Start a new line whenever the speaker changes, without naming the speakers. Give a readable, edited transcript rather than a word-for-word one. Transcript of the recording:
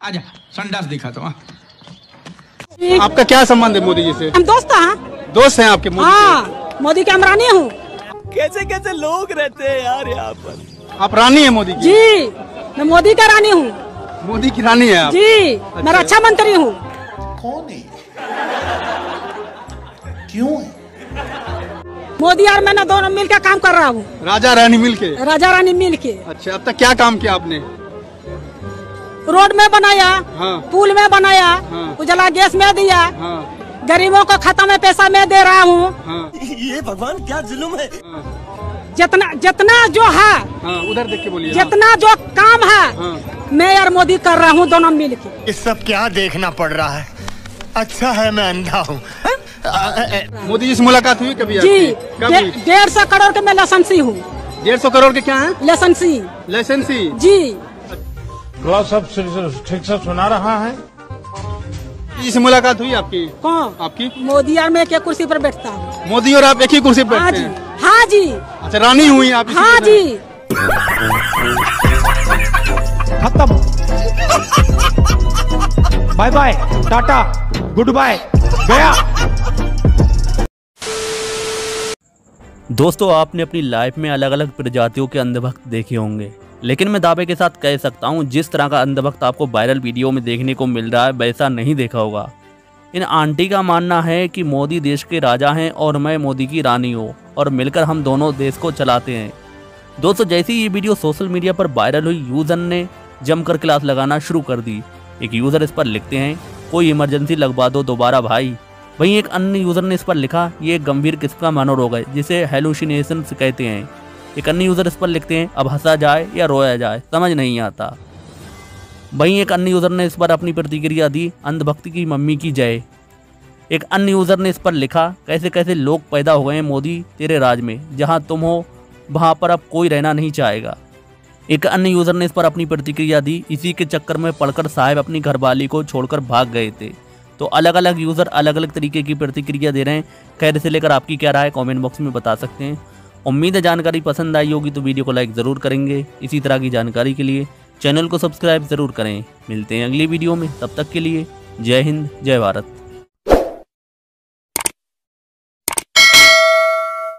आजा संडास दिखा तो।
आपका क्या संबंध है मोदी जी से?
हम दोस्त हैं।
दोस्त हैं आपके मोदी
हाँ, मोदी की हम रानी हूँ।
कैसे कैसे लोग रहते हैं यार यहाँ पर।
आप रानी है मोदी की?
जी, मैं मोदी का रानी हूँ।
मोदी की रानी है आप?
जी, मैं रक्षा मंत्री हूँ।
कौन है? क्यों है?
मोदी और मैं दोनों मिलकर काम कर रहा हूँ।
राजा रानी मिलके?
राजा रानी मिलके।
अच्छा, अब तक क्या काम किया आपने?
रोड में बनाया,
हाँ।
पुल में बनाया,
हाँ।
उजला गैस में दिया,
हाँ।
गरीबों को खाता में पैसा में दे रहा हूँ।
हाँ।
ये भगवान क्या जुल्म है।
जितना जो है,
हाँ, उधर देख के बोलिए।
जितना जो काम है,
हाँ।
मैं और मोदी कर रहा हूँ दोनों मिलके।
ये सब क्या देखना पड़ रहा है। अच्छा है मैं अंधा हूँ।
मोदी जी से मुलाकात हुई कभी
जी,
आपकी? कभी?
150 करोड़ के मैं लाइसेंसी हूँ।
150 करोड़ के क्या है?
लाइसेंसी।
लाइसेंसी?
जी।
सब ठीक से सुना रहा है।
इस मुलाकात हुई आपकी?
कौन?
आपकी?
मोदी और मैं एक कुर्सी पर बैठता हूँ।
मोदी और आप एक ही कुर्सी पर
हाँ
बैठते
जी,
हैं?
हाँ जी।
अच्छा, रानी हुई आप?
हाँ जी।
खत्म। Bye bye, tata, good bye, गया।
दोस्तों, आपने अपनी लाइफ में अलग अलग प्रजातियों के अंधभक्त देखे होंगे, लेकिन मैं दावे के साथ कह सकता हूं जिस तरह का अंधभक्त आपको वायरल वीडियो में देखने को मिल रहा है वैसा नहीं देखा होगा। इन आंटी का मानना है कि मोदी देश के राजा हैं और मैं मोदी की रानी हूँ और मिलकर हम दोनों देश को चलाते हैं। दोस्तों, जैसे ही ये वीडियो सोशल मीडिया पर वायरल हुई, यूजर ने जमकर क्लास लगाना शुरू कर दी। एक यूजर इस पर लिखते हैं, कोई इमरजेंसी लगवा दो दोबारा भाई। वहीं एक अन्य यूजर ने इस पर लिखा, ये एक गंभीर किस्म का मनोरोग है जिसे हेलुसिनेशन कहते हैं। एक अन्य यूजर इस पर लिखते हैं, अब हंसा जाए या रोया जाए समझ नहीं आता। वहीं एक अन्य यूजर ने इस पर अपनी प्रतिक्रिया दी, अंधभक्ति की मम्मी की जय। एक अन्य यूजर ने इस पर लिखा, कैसे कैसे लोग पैदा हो गए हैं मोदी तेरे राज में, जहां तुम हो वहां पर अब कोई रहना नहीं चाहेगा। एक अन्य यूजर ने इस पर अपनी प्रतिक्रिया दी, इसी के चक्कर में पढ़कर साहब अपनी घरवाली को छोड़कर भाग गए थे। तो अलग अलग यूजर अलग अलग तरीके की प्रतिक्रिया दे रहे हैं। खैर, इसे लेकर आपकी क्या राय कमेंट बॉक्स में बता सकते हैं। उम्मीद है जानकारी पसंद आई होगी तो वीडियो को लाइक ज़रूर करेंगे। इसी तरह की जानकारी के लिए चैनल को सब्सक्राइब ज़रूर करें। मिलते हैं अगली वीडियो में, तब तक के लिए जय हिंद, जय भारत।